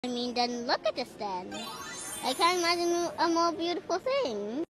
I mean, then look at this then. I can't imagine a more beautiful thing.